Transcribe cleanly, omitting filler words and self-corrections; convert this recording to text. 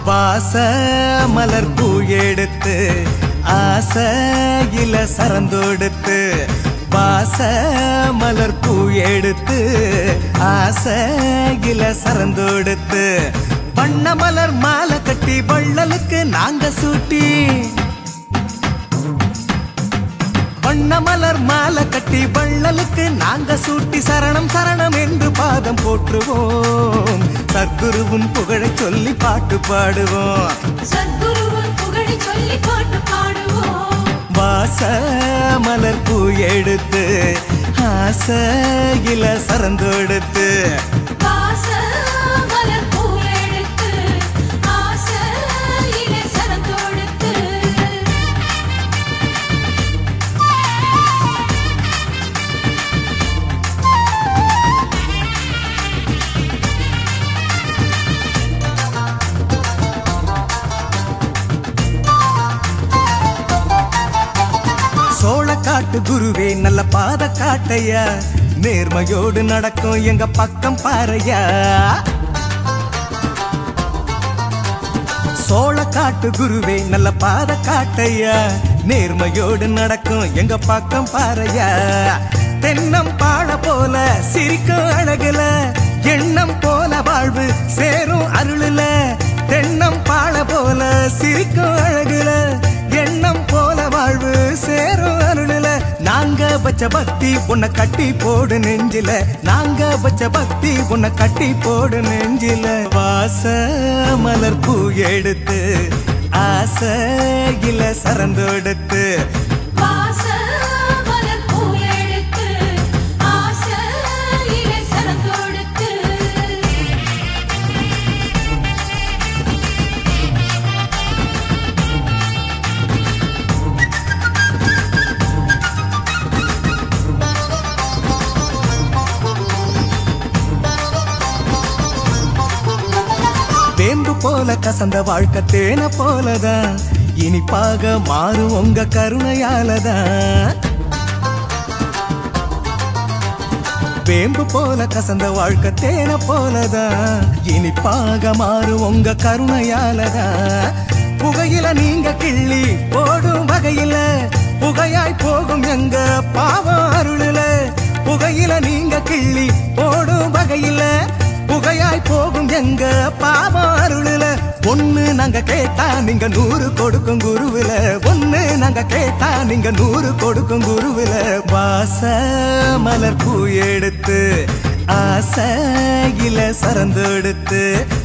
வாச மலர் பூ எடுத்து ஆசையில சரந்தொடுத்து வாச மலர் பூ எடுத்து ஆசையில சரந்தொடுத்து வண்ண மலர் மாலை கட்டி வள்ளலுக்கு நாங்க சூட்டி வண்ண மலர் மாலை கட்டி வள்ளலுக்கு நாங்க சூட்டி சரணம் சரணம் என்று பாதம் போற்றுவோம் சத்குருவின் புகழை சொல்லி பாட்டு பாடுவோம் சத்குருவின் புகழை சொல்லி பாட்டு பாடுவோம் வாச மலர் பூ எடுத்து ஆசையில சரந்தொடுத்து வாச மலர் பூ எடுத்து ஆசையில சரந்தொடுத்து சோழக்காட்டு குருவே நல்ல பாத காட்டையா நேர்மையோடு நடக்கும் எங்க பக்கம் பாறையா சோழக்காட்டு குருவே நல்ல பாத காட்டையா நேர்மையோடு நடக்கும் எங்க பக்கம் பாறையா தென்னம் பாழ போல சிரிக்கும் அழகுல எண்ணம் போல வாழ்வு சேரும் அருளுல தென்னம் பாழ போல சிரிக்கும் அழகுல எண்ணம் போல வாழ்வு சேரும் அருளுல நாங்க வச்ச பக்தி உன்னை கட்டி போடு நெஞ்சில நாங்க வச்ச பக்தி உன்னை கட்டி போடு நெஞ்சில வாச மலர் பூ எடுத்து ஆசையில சரந்தொடுத்து வாச மலர் பூ எடுத்து ஆசையில சரந்தொடுத்து வேம்பு போல கசந்த வாழ்க்கை தேன போலதான் இனிப்பாக மாறும் உங்க கருணையாலதான் வேம்பு போல கசந்த வாழ்க்கை தேன போலதான் இனிப்பாக மாறும் உங்க கருணையாலதான் புகையில நீங்க கிள்ளி போடும் வகையில புகையாய் போகும் எங்க பாவம் அருளுல புகையில நீங்க கிள்ளி போடும் வகையில புகையாய் போகும் எங்க பாவம் அருளுல ஒண்ணு நாங்க கேட்டா நீங்க 100 கொடுக்கும் குருவில ஒண்ணு நாங்க கேட்டா நீங்க 100 கொடுக்கும் குருவில வாச மலர் பூ எடுத்து ஆசையில சரந்தொடுத்து